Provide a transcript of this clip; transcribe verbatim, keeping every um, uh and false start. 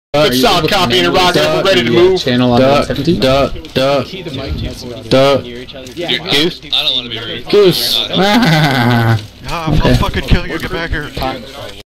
Good solid copy and rocket. We're ready to move. Channel on Duck, seventeen. duck, duck, duck. Goose? I don't want to be rude. Goose. Uh, Ah. Ah, I'll fucking kill you. Get back here.